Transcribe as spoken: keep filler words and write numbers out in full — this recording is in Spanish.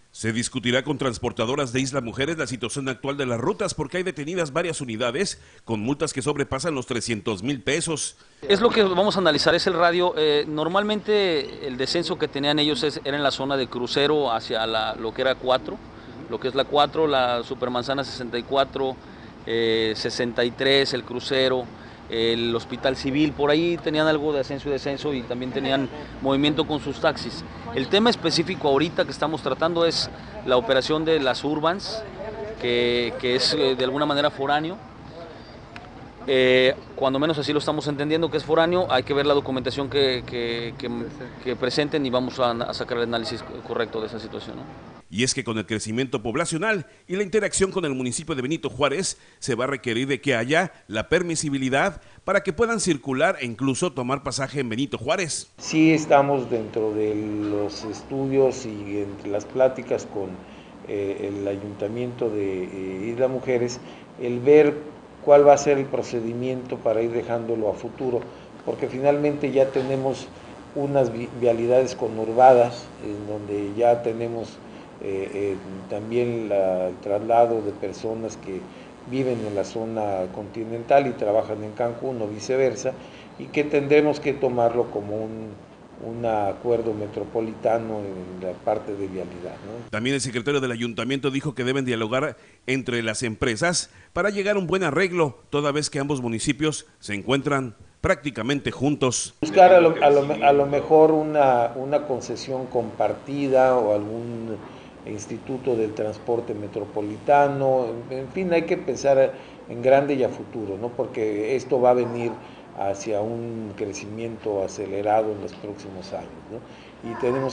Se discutirá con transportadoras de Isla Mujeres la situación actual de las rutas porque hay detenidas varias unidades con multas que sobrepasan los trescientos mil pesos. Es lo que vamos a analizar, es el radio. Eh, normalmente el descenso que tenían ellos es, era en la zona de crucero hacia la, lo que era cuatro, lo que es la cuatro, la Supermanzana sesenta y cuatro, eh, sesenta y tres, el crucero, el Hospital Civil, por ahí tenían algo de ascenso y descenso y también tenían movimiento con sus taxis. El tema específico ahorita que estamos tratando es la operación de las Urbans, que, que es eh, de alguna manera foráneo. Eh, cuando menos así lo estamos entendiendo que es foráneo, hay que ver la documentación que, que, que, que presenten y vamos a, a sacar el análisis correcto de esa situación, ¿no? Y es que con el crecimiento poblacional y la interacción con el municipio de Benito Juárez, se va a requerir de que haya la permisibilidad para que puedan circular e incluso tomar pasaje en Benito Juárez. Sí estamos dentro de los estudios y entre las pláticas con eh, el Ayuntamiento de eh, Isla Mujeres, el ver cuál va a ser el procedimiento para ir dejándolo a futuro, porque finalmente ya tenemos unas vialidades conurbadas, en donde ya tenemos eh, eh, también la, el traslado de personas que viven en la zona continental y trabajan en Cancún o viceversa, y que tendremos que tomarlo como un, un acuerdo metropolitano en la parte de vialidad, ¿no? También el secretario del ayuntamiento dijo que deben dialogar entre las empresas para llegar a un buen arreglo, toda vez que ambos municipios se encuentran prácticamente juntos. Buscar a lo, a lo, a lo mejor una, una concesión compartida o algún instituto del transporte metropolitano, en fin, hay que pensar en grande y a futuro, ¿no? Porque esto va a venir hacia un crecimiento acelerado en los próximos años, ¿no? Y tenemos